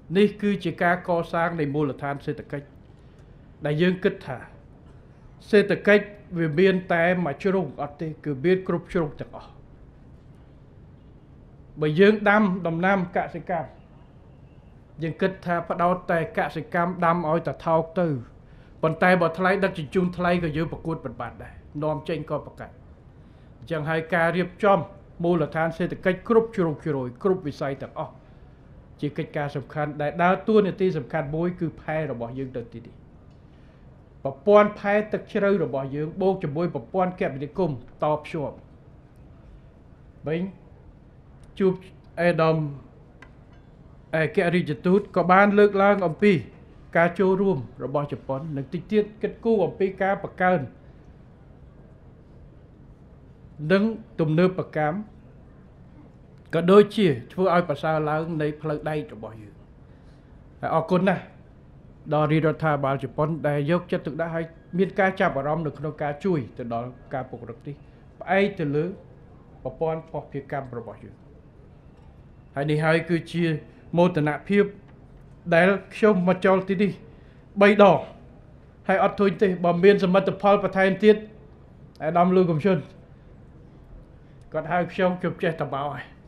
នេះគឺជាការកសាងនៃមូលដ្ឋានសេដ្ឋកិច្ចដែលយើងគិតថាសេដ្ឋកិច្ចវាមានតែមួយជ្រុងអត់ទេគឺមានគ្រប់ជ្រុងទាំងអស់បើយើងដាំដំណាំកសិកម្មយើងគិតថាផ្ដោតតែកសិកម្មដាំឲ្យតែថោកទៅប៉ុន្តែបើថ្លៃដឹកជញ្ជូនថ្លៃក៏យើងប្រកួតប្របាត់ដែរនាំចេញក៏ប្រកាសអញ្ចឹងហើយការរៀបចំមូលដ្ឋានសេដ្ឋកិច្ចគ្រប់ជ្រុងជ្រោយគ្រប់វិស័យទាំងអស់ជាកិច្ចការសំខាន់ដែលដើរតួនាទីសំខាន់មួយគឺផែរបស់យើងទៅទីនេះប្រព័ន្ធផែទឹកជ្រៅរបស់យើងបូកជាមួយប្រព័ន្ធគមនាគមន៍តភ្ជាប់វិញជួបអេដាមឯករាជ្យទូតក៏បានលើកឡើងអំពីការចូលរួមរបស់ជប៉ុននិងតិចទៀតគិតគូរអំពីការបង្កើននិងទំនើបកម្មក៏ដូចជាធ្វើឲ្យប្រសើរឡើងនៃផ្លូវដែករបស់យើងហើយអរគុណណាស់ដល់រដ្ឋាភិបាលជប៉ុនដែលយកចិត្តទុកដាក់ឲ្យមានការចាប់អារម្មណ៍នៅក្នុងការជួយទៅដល់ការពង្រឹងនេះផ្អែកទៅលើប្រព័ន្ធភស្តុភារកម្មរបស់យើងហើយនេះហើយគឺជាមោទនភាពដែលខ្ញុំមកចូលទីនេះ3ដងហើយអត់ធុញទេបើមានសមិទ្ធផលបន្ថែមទៀតអាដាមលូកំឈុនគាត់ហៅខ្ញុំចេះតបោហើយ